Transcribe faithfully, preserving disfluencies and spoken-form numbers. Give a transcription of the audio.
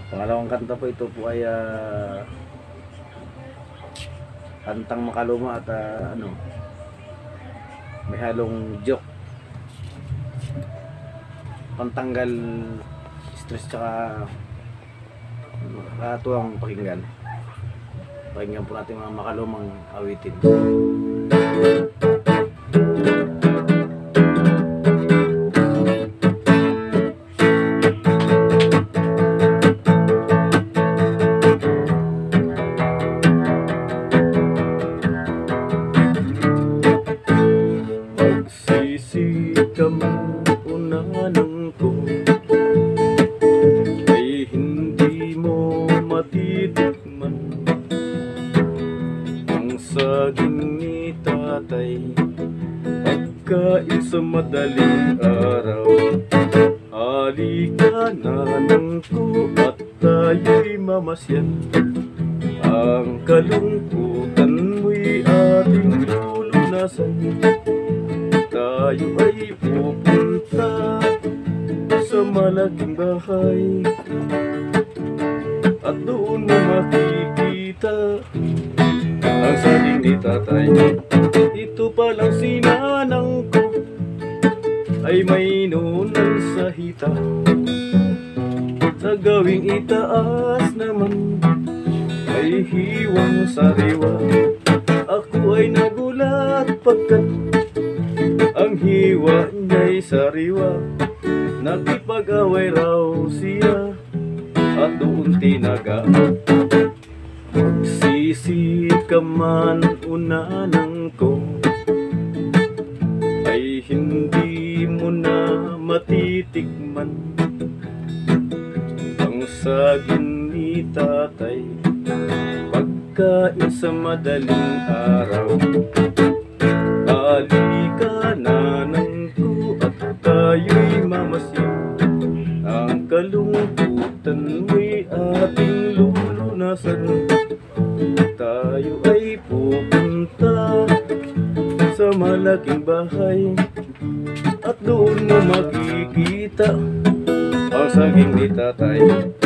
Pangalawang kanta po, ito po ay ah, kantang makaluma at ah, ano, may halong joke, pantanggal stress tsaka nakakatuwang pakinggan. Pakinggan po natin mga makalumang awitin. Kamang unanan ko ay hindi mo matitikman ang saging ni tatay pagkain sa madaling araw. Halika nanan ko at tayo'y mamasyal, ang kalungkutan mo'y ating lulunasan. Tayo ay pupunta sa malaking bahay at doon mo makikita ang saging ni tatay. Ito palang sinanang ko ay may nunan sa hita, sa gawing itaas naman ay hiwang sariwa. Ako ay nagulat pagkat ang hiwa niya'y sariwa. Nakipag-away raw siya at doon tinaga. Magsisi ka man unanan ko ay hindi mo na matitikman ang saging ni tatay pagkain sa madaling araw. Halika nanan ko at tayo'y mamasyal, ang kalungkutan mo'y ating lulunasan. Tayo ay pupunta sa malaking bahay at doon mo makikita ang saging ni tatay.